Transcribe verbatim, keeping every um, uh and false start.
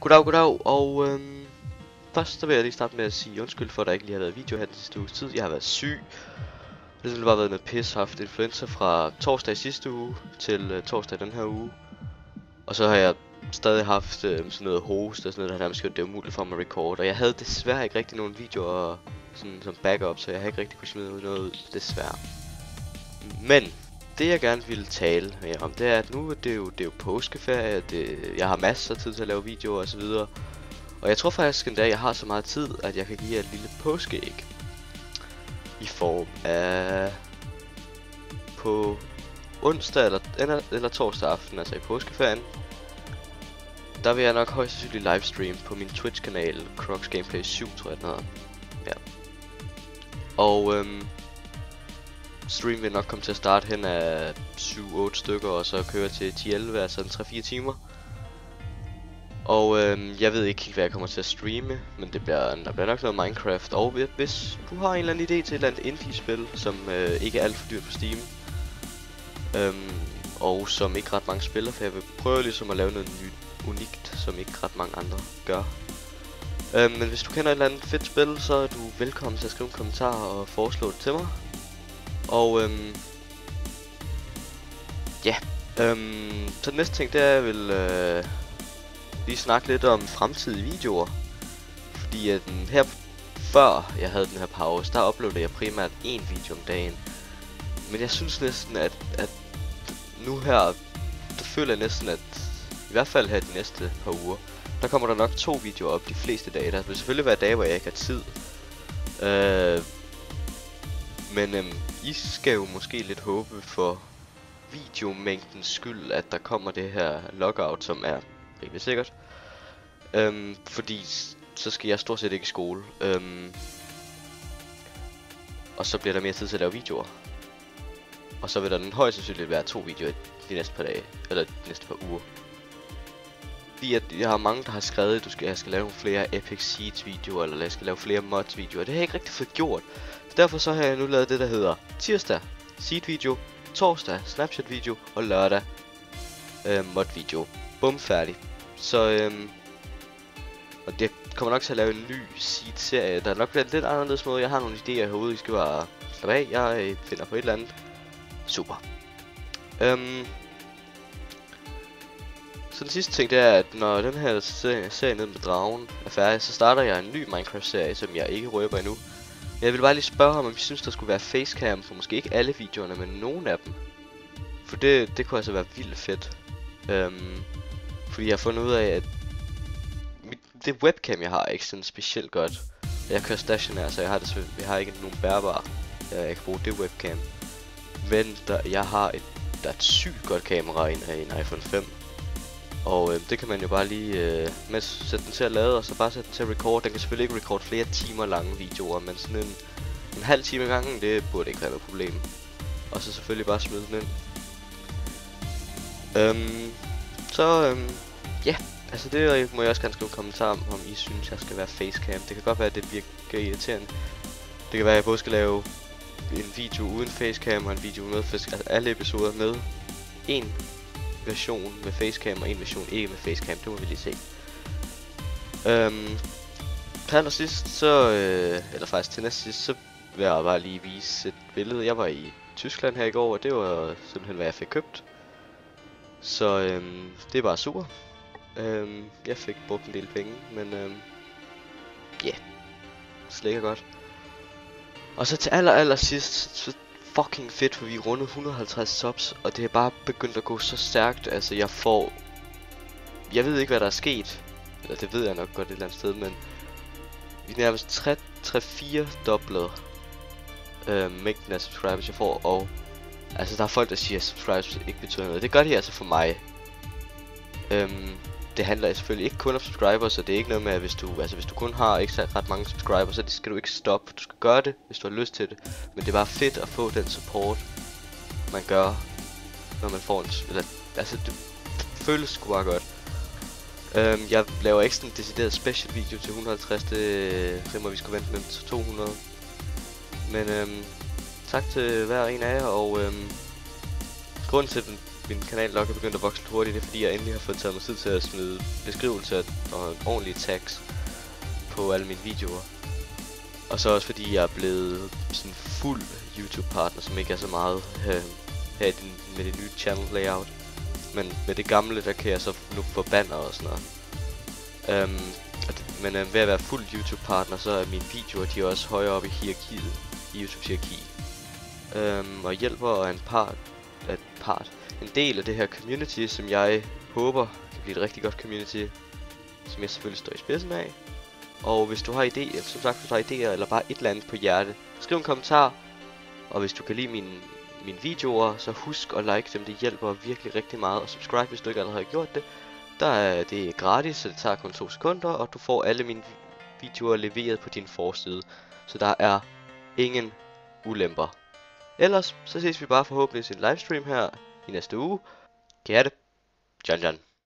Goddag, goddag, og øhm, først så vil jeg lige starte med at sige undskyld for, at der ikke lige har været video her den sidste uges tid. Jeg har været syg. Det har bare været noget pis, haft influenza fra torsdag sidste uge til øh, torsdag den her uge. Og så har jeg stadig haft øh, sådan noget host og sådan noget, der har nærmest gjort det umuligt for mig at record. Og jeg havde desværre ikke rigtig nogen videoer sådan, som backup, så jeg har ikke rigtig kunne smide noget ud, desværre. Men det jeg gerne ville tale mere om, det er, at nu det er jo, det er jo påskeferie, det, jeg har masser af tid til at lave videoer og så videre. Og jeg tror faktisk endda, at jeg har så meget tid, at jeg kan give jer et lille påskeæg. I form af på onsdag eller, eller, eller torsdag aften, altså i påskeferien. Der vil jeg nok højst sandsynligt livestream på min Twitch-kanal, Crocs Gameplay syv, tror jeg den hedder. Ja. Og øhm, stream vil nok komme til at starte hen af syv otte stykker, og så køre til ti elleve, altså tre fire timer. Og øhm, jeg ved ikke helt, hvad jeg kommer til at streame, men det bliver, der bliver nok noget Minecraft. Og hvis du har en eller anden idé til et eller andet indie-spil, som øh, ikke er alt for dyrt på Steam, øhm, og som ikke ret mange spiller, for jeg vil prøve ligesom at lave noget nyt, unikt, som ikke ret mange andre gør. Øhm, men hvis du kender et eller andet fedt spil, så er du velkommen til at skrive en kommentar og foreslå det til mig. Og øhm, ja, øhm, så den næste ting, det er, jeg vil øh, lige snakke lidt om fremtidige videoer. Fordi at den her, før jeg havde den her pause, der uploadede jeg primært én video om dagen. Men jeg synes næsten, at, at nu her, der føler jeg næsten, at i hvert fald her de næste par uger, der kommer der nok to videoer op de fleste dage. Der vil selvfølgelig være dage, hvor jeg ikke har tid. Øh, men øhm, I skal jo måske lidt håbe for videomængdens skyld, at der kommer det her logout, som er rimelig sikkert. Øhm, fordi så skal jeg stort set ikke i skole. Øhm, og så bliver der mere tid til at lave videoer. Og så vil der den højst sandsynligt være to videoer de næste par dage, eller de næste par uger. Fordi at jeg har mange, der har skrevet, at du skal, jeg skal lave nogle flere Epic Seeds videoer, eller jeg skal lave flere mods videoer. Det har jeg ikke rigtig fået gjort. Så derfor så har jeg nu lavet det, der hedder tirsdag Seed video, torsdag Snapchat video og lørdag øh, mod video. Bum, færdig. Så øhm, og det kommer nok til at lave en ny Seed serie. Der er nok lidt anderledes måde. Jeg har nogle idéer herude, I skal bare slappe af. Jeg øh, finder på et eller andet. Super. Øhm, Så den sidste ting, det er, at når den her serie, serie ned med dragen er færdig, så starter jeg en ny Minecraft-serie, som jeg ikke røber endnu. Jeg vil bare lige spørge ham, om I synes, der skulle være facecam for måske ikke alle videoerne, men nogle af dem. For det, det kunne altså være vildt fedt. Øhm, fordi jeg har fundet ud af, at mit, det webcam, jeg har, er ikke sådan specielt godt. Jeg kører stationær, så jeg har, det, jeg har ikke nogen bærbar. Jeg, jeg kan bruge det webcam. Men der, jeg har et, der er et sygt godt kamera i en, en iPhone fem. Og øh, det kan man jo bare lige øh, med sætte den til at lade, og så bare sætte den til at record. Den kan selvfølgelig ikke record flere timer lange videoer, men sådan en, en halv time ad gangen, det burde ikke være noget problem. Og så selvfølgelig bare smide den ind. Øhm, så øhm, ja, altså det må jeg også gerne skrive en kommentar om, om I synes, jeg skal være facecam. Det kan godt være, at det virker irriterende. Det kan være, at jeg både skal lave en video uden facecam og en video med facecam, altså alle episoder med en version med facecam og en version ikke med facecam. Det må vi lige se. Øhm, til allersidst så, øh, eller faktisk til næst sidst, så vil jeg bare lige vise et billede. Jeg var i Tyskland her i går, og det var simpelthen hvad jeg fik købt. Så øhm, det er bare super. Øhm, jeg fik brugt en del penge, men øhm, ja, yeah, slikker godt. Og så til aller aller sidst, så fucking fedt, for vi er rundet et hundrede og halvtreds subs, og det er bare begyndt at gå så stærkt. Altså jeg får, jeg ved ikke hvad der er sket, eller det ved jeg nok godt et eller andet sted, men vi er nærmest tre fire doblet øh, mængden af subscribers jeg får, og altså der er folk der siger at subscribers ikke betyder noget. Det gør de altså for mig. øhm, Det handler selvfølgelig ikke kun om subscribers, så det er ikke noget med at hvis du, altså hvis du kun har ikke så ret mange subscribers, så det skal du ikke stoppe. Du skal gøre det, hvis du har lyst til det. Men det er bare fedt at få den support man gør, når man får en, eller, altså det føles sgu bare godt. øhm, Jeg laver ikke sådan en decideret special video til et hundrede og halvtreds, det, det må vi skulle vente med til to hundrede. Men øhm, tak til hver en af jer, og øhm, grunden til, min kanal nok er begyndt at vokse lidt hurtigt, det er fordi jeg endelig har fået taget mig tid til at smide beskrivelser og ordentlige tags på alle mine videoer. Og så også fordi jeg er blevet sådan fuld YouTube-partner, som ikke er så meget øh, her i den, med det nye channel layout. Men med det gamle, der kan jeg så nu få banner og sådan noget. Um, og det, men øh, ved at være fuld YouTube-partner, så er mine videoer, de er også højere oppe i hierarkiet, i YouTubes hierarki. Um, og hjælper og er en part, et part, en del af det her community, som jeg håber kan blive et rigtig godt community, som jeg selvfølgelig står i spidsen af. Og hvis du har idéer, som sagt, hvis du har idéer eller bare et eller andet på hjerte, skriv en kommentar. Og hvis du kan lide mine, mine videoer, så husk at like dem, det hjælper virkelig rigtig meget. Og subscribe, hvis du ikke allerede har gjort det. Der er det er gratis, så det tager kun to sekunder, og du får alle mine videoer leveret på din forside. Så der er ingen ulemper. Ellers så ses vi bare forhåbentlig i en livestream her i næste uge. Kan I have det? Jan Jan.